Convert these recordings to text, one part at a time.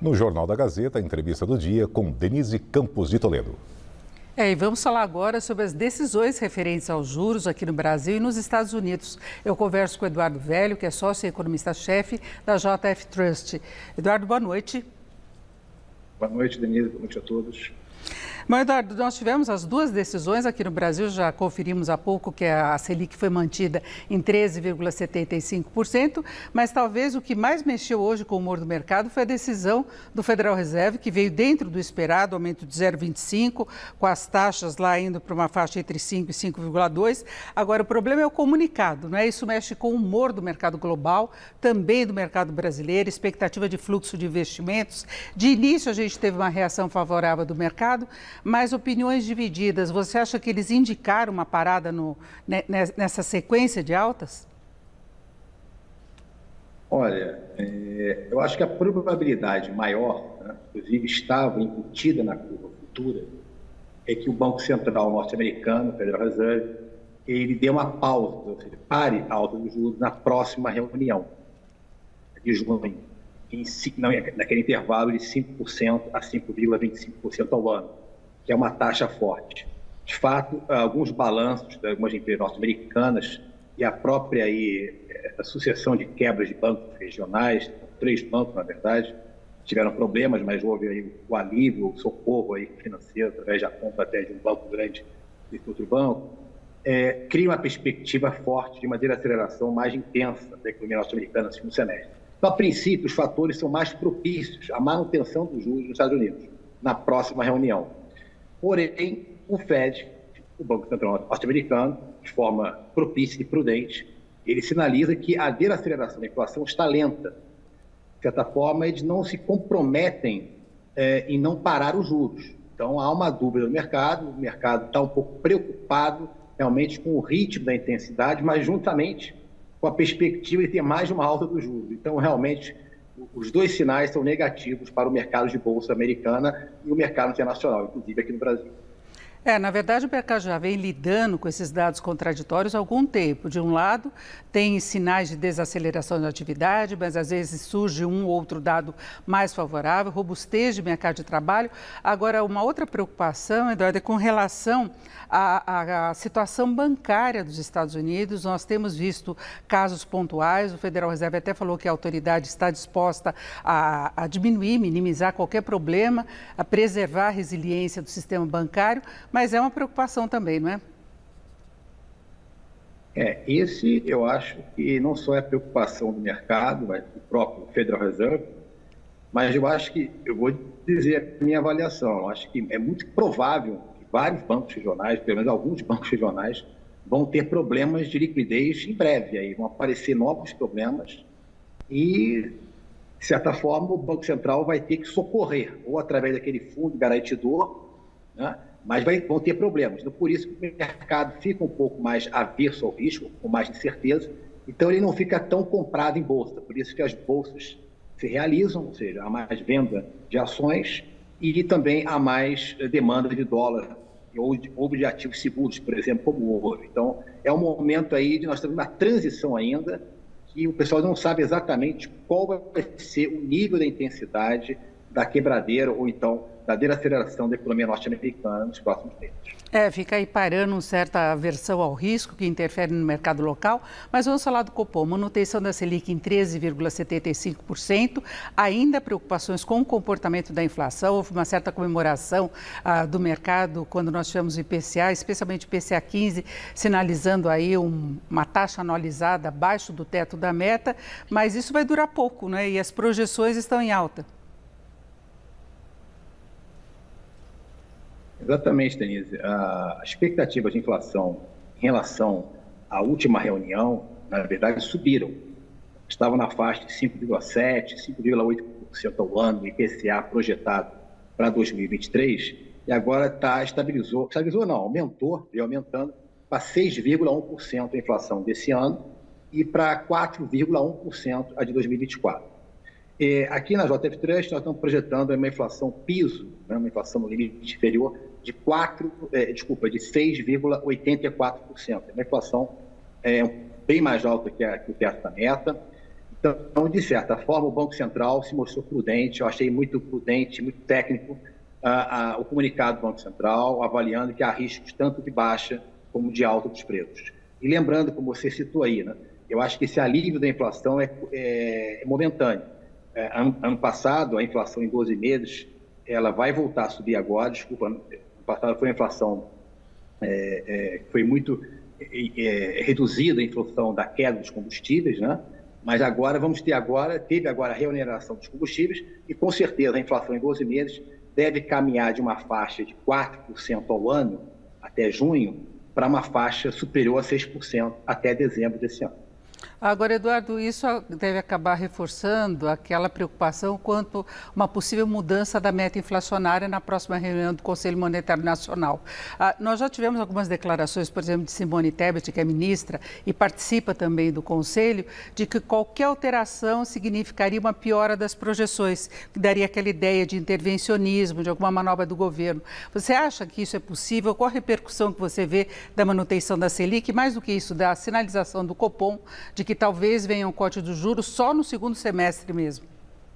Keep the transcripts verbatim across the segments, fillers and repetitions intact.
No Jornal da Gazeta, a entrevista do dia com Denise Campos de Toledo. É, e vamos falar agora sobre as decisões referentes aos juros aqui no Brasil e nos Estados Unidos. Eu converso com o Eduardo Velho, que é sócio e economista-chefe da J F Trust. Eduardo, boa noite. Boa noite, Denise. Boa noite a todos. Bom, Eduardo, nós tivemos as duas decisões aqui no Brasil, já conferimos há pouco que a Selic foi mantida em treze vírgula setenta e cinco por cento, mas talvez o que mais mexeu hoje com o humor do mercado foi a decisão do Federal Reserve, que veio dentro do esperado, aumento de zero vírgula vinte e cinco, com as taxas lá indo para uma faixa entre cinco e cinco vírgula dois. Agora, o problema é o comunicado, não é? Isso mexe com o humor do mercado global, também do mercado brasileiro, expectativa de fluxo de investimentos. De início, a gente teve uma reação favorável do mercado, mas opiniões divididas. Você acha que eles indicaram uma parada no, nessa sequência de altas? Olha, é, eu acho que a probabilidade maior, né, inclusive estava embutida na curva futura, é que o Banco Central norte-americano, o Federal Reserve, ele dê uma pausa, ou seja, pare a alta dos juros na próxima reunião de junho, em, não, naquele intervalo de cinco por cento a cinco vírgula vinte e cinco por cento ao ano, que é uma taxa forte. De fato, alguns balanços de algumas empresas norte-americanas e a própria aí, a sucessão de quebras de bancos regionais, três bancos, na verdade, tiveram problemas, mas houve aí o alívio, o socorro aí financeiro, através da compra até de um banco grande e outro banco, é, cria uma perspectiva forte de uma desaceleração mais intensa da economia norte-americana no segundo semestre. Então, a princípio, os fatores são mais propícios à manutenção dos juros nos Estados Unidos, na próxima reunião. Porém, o Fed, o Banco Central norte-americano, de forma propícia e prudente, ele sinaliza que a desaceleração da inflação está lenta. De certa forma, eles não se comprometem é, em não parar os juros. Então, há uma dúvida no mercado, o mercado está um pouco preocupado realmente com o ritmo da intensidade, mas juntamente com a perspectiva de ter mais de uma alta dos juros. Então, realmente, os dois sinais são negativos para o mercado de bolsa americana e o mercado internacional, inclusive aqui no Brasil. É, na verdade, o mercado já vem lidando com esses dados contraditórios há algum tempo. De um lado, tem sinais de desaceleração da atividade, mas às vezes surge um ou outro dado mais favorável, robustez de mercado de trabalho. Agora, uma outra preocupação, Eduardo, é com relação à, à, à situação bancária dos Estados Unidos. Nós temos visto casos pontuais, o Federal Reserve até falou que a autoridade está disposta a, a diminuir, minimizar qualquer problema, a preservar a resiliência do sistema bancário, mas é uma preocupação também, não é? É, esse eu acho que não só é preocupação do mercado, mas do próprio Federal Reserve, mas eu acho que, eu vou dizer a minha avaliação, eu acho que é muito provável que vários bancos regionais, pelo menos alguns bancos regionais, vão ter problemas de liquidez em breve, aí vão aparecer novos problemas e, de certa forma, o Banco Central vai ter que socorrer, ou através daquele fundo garantidor, né? Mas vai, vão ter problemas. Então, por isso que o mercado fica um pouco mais averso ao risco, com mais incerteza, então ele não fica tão comprado em bolsa. Por isso que as bolsas se realizam, ou seja, há mais venda de ações e também há mais demanda de dólar ou de, ou de ativos seguros, por exemplo, como o ouro. Então, é um momento aí de nós termos uma transição ainda, que o pessoal não sabe exatamente qual vai ser o nível da intensidade da quebradeira ou então da desaceleração da economia norte-americana nos próximos tempos. É, fica aí parando uma certa aversão ao risco que interfere no mercado local, mas vamos falar do Copom, manutenção da Selic em treze vírgula setenta e cinco por cento, ainda preocupações com o comportamento da inflação, houve uma certa comemoração ah, do mercado quando nós tivemos o I P C A, especialmente o I P C A quinze, sinalizando aí um, uma taxa anualizada abaixo do teto da meta, mas isso vai durar pouco, né? E as projeções estão em alta. Exatamente, Denise. A expectativa de inflação em relação à última reunião, na verdade, subiram. Estavam na faixa de cinco vírgula sete por cento, cinco vírgula oito por cento ao ano, o I P C A projetado para dois mil e vinte e três, e agora tá, estabilizou, estabilizou não, aumentou, veio aumentando para seis vírgula um por cento a inflação desse ano e para quatro vírgula um por cento a de dois mil e vinte e quatro. É, aqui na J F Trust, nós estamos projetando uma inflação piso, né, uma inflação no limite inferior de quatro, é, desculpa, de seis vírgula oitenta e quatro por cento. É uma inflação é, bem mais alta que, a, que o teto da meta. Então, de certa forma, o Banco Central se mostrou prudente, eu achei muito prudente, muito técnico, ah, ah, o comunicado do Banco Central, avaliando que há riscos tanto de baixa como de alta dos preços. E lembrando, como você citou aí, né, eu acho que esse alívio da inflação é, é, é momentâneo. É, ano, ano passado, a inflação em doze meses, ela vai voltar a subir agora, desculpa, ano passado foi uma inflação é, é, foi muito é, reduzida em função da queda dos combustíveis, né? Mas agora vamos ter agora, teve agora a reoneração dos combustíveis e com certeza a inflação em doze meses deve caminhar de uma faixa de quatro por cento ao ano até junho para uma faixa superior a seis por cento até dezembro desse ano. Agora, Eduardo, isso deve acabar reforçando aquela preocupação quanto uma possível mudança da meta inflacionária na próxima reunião do Conselho Monetário Nacional. Ah, nós já tivemos algumas declarações, por exemplo, de Simone Tebet, que é ministra e participa também do Conselho, de que qualquer alteração significaria uma piora das projeções, que daria aquela ideia de intervencionismo, de alguma manobra do governo. Você acha que isso é possível? Qual a repercussão que você vê da manutenção da Selic? Mais do que isso, da sinalização do Copom, de que talvez venha um corte dos juros só no segundo semestre mesmo?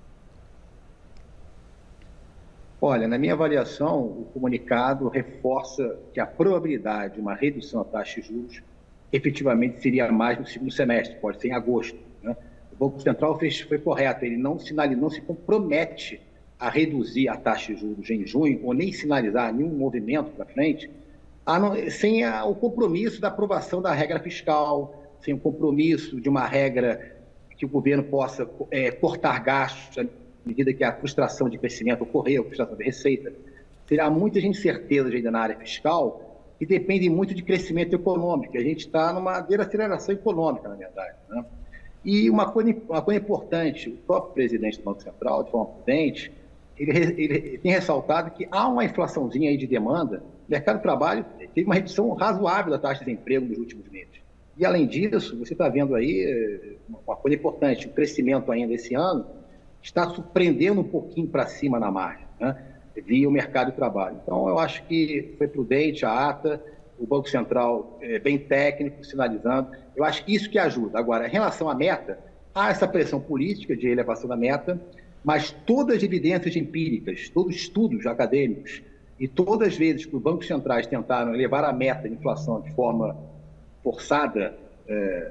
Olha, na minha avaliação, o comunicado reforça que a probabilidade de uma redução da taxa de juros efetivamente seria mais no segundo semestre, pode ser em agosto, né? O Banco Central fez, foi correto, ele não, sinaliza, não se compromete a reduzir a taxa de juros em junho, ou nem sinalizar nenhum movimento para frente, a não, sem a, o compromisso da aprovação da regra fiscal, sem o compromisso de uma regra que o governo possa é, cortar gastos à medida que a frustração de crescimento ocorreu, a frustração de receita. Terá muitas incertezas ainda na área fiscal que dependem muito de crescimento econômico. A gente está numa desaceleração econômica, na verdade, né? E uma coisa, uma coisa importante, o próprio presidente do Banco Central, de forma prudente, ele, ele tem ressaltado que há uma inflaçãozinha aí de demanda. O mercado de trabalho teve uma redução razoável da taxa de desemprego nos últimos meses. E, além disso, você está vendo aí uma coisa importante, o crescimento ainda esse ano está surpreendendo um pouquinho para cima na margem, né, via o mercado de trabalho. Então, eu acho que foi prudente a ata, o Banco Central é bem técnico, sinalizando. Eu acho que isso que ajuda. Agora, em relação à meta, há essa pressão política de elevação da meta, mas todas as evidências empíricas, todos os estudos acadêmicos e todas as vezes que os bancos centrais tentaram elevar a meta de inflação de forma forçada, é,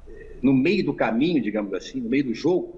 no meio do caminho, digamos assim, no meio do jogo,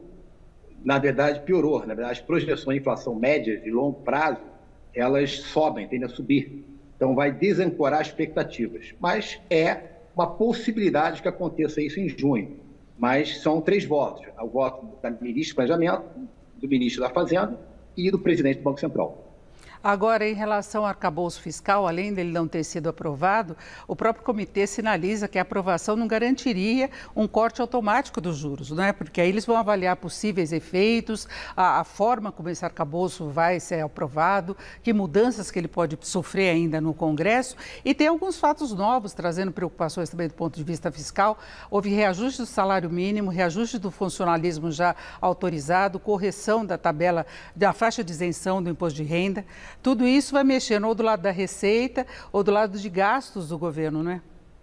na verdade piorou. Na verdade, as projeções de inflação média de longo prazo, elas sobem, tendem a subir. Então, vai desancorar expectativas. Mas é uma possibilidade que aconteça isso em junho. Mas são três votos. O voto da ministra do Planejamento, do ministro da Fazenda e do presidente do Banco Central. Agora, em relação ao arcabouço fiscal, além dele não ter sido aprovado, o próprio comitê sinaliza que a aprovação não garantiria um corte automático dos juros, não é? Porque aí eles vão avaliar possíveis efeitos, a, a forma como esse arcabouço vai ser aprovado, que mudanças que ele pode sofrer ainda no Congresso, e tem alguns fatos novos trazendo preocupações também do ponto de vista fiscal. Houve reajuste do salário mínimo, reajuste do funcionalismo já autorizado, correção da tabela da faixa de isenção do imposto de renda. Tudo isso vai mexendo ou do lado da receita ou do lado de gastos do governo, não é?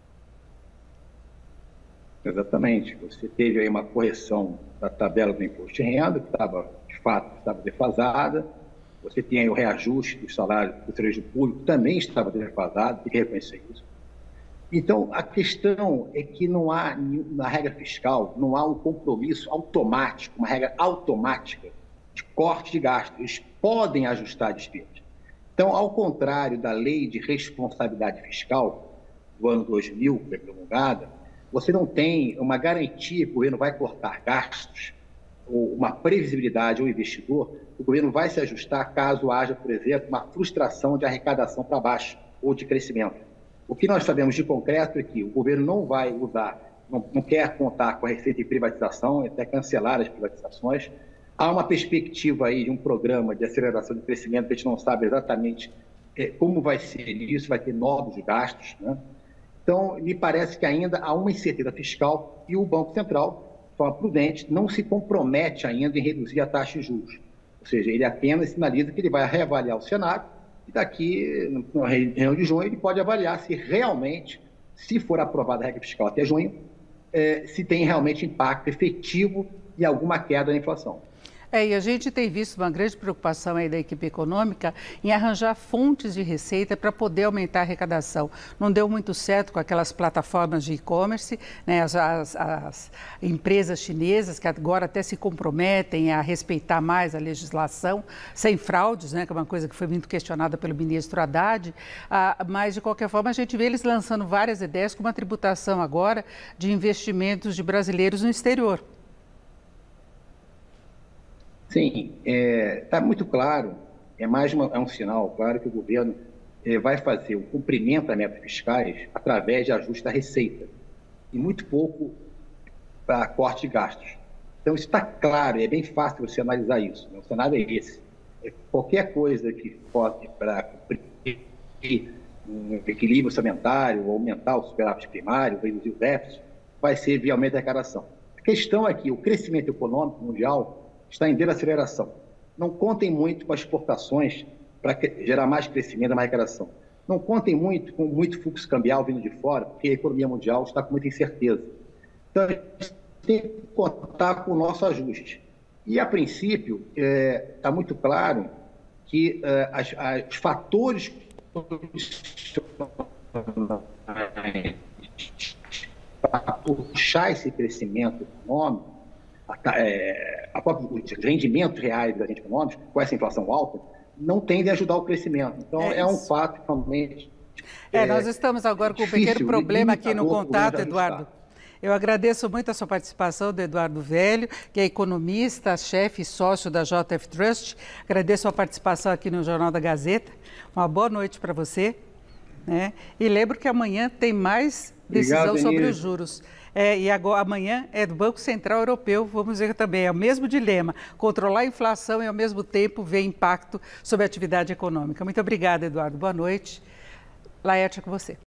Exatamente. Você teve aí uma correção da tabela do imposto de renda, que estava, de fato, estava defasada. Você tem aí o reajuste do salário do serviço público, que também estava defasado, tem que reconhecer isso. Então, a questão é que não há, na regra fiscal, não há um compromisso automático, uma regra automática de corte de gastos. Eles podem ajustar despesas. Então, ao contrário da lei de responsabilidade fiscal do ano dois mil, que foi promulgada, você não tem uma garantia que o governo vai cortar gastos, ou uma previsibilidade ao investidor, o governo vai se ajustar caso haja, por exemplo, uma frustração de arrecadação para baixo ou de crescimento. O que nós sabemos de concreto é que o governo não vai usar, não, não quer contar com a receita de privatização, até cancelar as privatizações. Há uma perspectiva aí de um programa de aceleração de crescimento que a gente não sabe exatamente é, como vai ser isso, vai ter novos gastos, né? Então, me parece que ainda há uma incerteza fiscal e o Banco Central, de forma prudente, não se compromete ainda em reduzir a taxa de juros. Ou seja, ele apenas sinaliza que ele vai reavaliar o cenário e daqui, na reunião de junho, ele pode avaliar se realmente, se for aprovada a regra fiscal até junho, é, se tem realmente impacto efetivo e alguma queda na inflação. É, e a gente tem visto uma grande preocupação aí da equipe econômica em arranjar fontes de receita para poder aumentar a arrecadação. Não deu muito certo com aquelas plataformas de e-commerce, né, as, as, as empresas chinesas que agora até se comprometem a respeitar mais a legislação, sem fraudes, né, que é uma coisa que foi muito questionada pelo ministro Haddad, ah, mas de qualquer forma a gente vê eles lançando várias ideias com uma tributação agora de investimentos de brasileiros no exterior. Sim, está é, muito claro, é mais uma, é um sinal claro que o governo é, vai fazer o cumprimento das metas fiscais através de ajuste da receita e muito pouco para corte de gastos. Então, isso está claro, é bem fácil você analisar isso, né? O cenário é esse. É, qualquer coisa que pode para cumprir um equilíbrio orçamentário, aumentar o superávit primário, reduzir o déficit, vai ser via aumento da arrecadação. A questão é que o crescimento econômico mundial está em desaceleração. Não contem muito com as exportações para gerar mais crescimento e mais arrecadação. Não contem muito com muito fluxo cambial vindo de fora, porque a economia mundial está com muita incerteza. Então, a gente tem que contar com o nosso ajuste. E, a princípio, é, está muito claro que é, as, as, os fatores para puxar esse crescimento econômico, É, a própria, os rendimentos reais da gente econômicos, com essa inflação alta, não tendem a ajudar o crescimento. Então, é, é um fato realmente. É, é, nós estamos agora com um pequeno problema aqui no contato, Eduardo. Eu agradeço muito a sua participação, do Eduardo Velho, que é economista, chefe e sócio da J F Trust. Agradeço a participação aqui no Jornal da Gazeta. Uma boa noite para você. Né? E lembro que amanhã tem mais decisão Obrigado, sobre os juros. É, e agora, amanhã é do Banco Central Europeu, vamos ver também, é o mesmo dilema, controlar a inflação e ao mesmo tempo ver impacto sobre a atividade econômica. Muito obrigada, Eduardo. Boa noite. Laerte, é com você.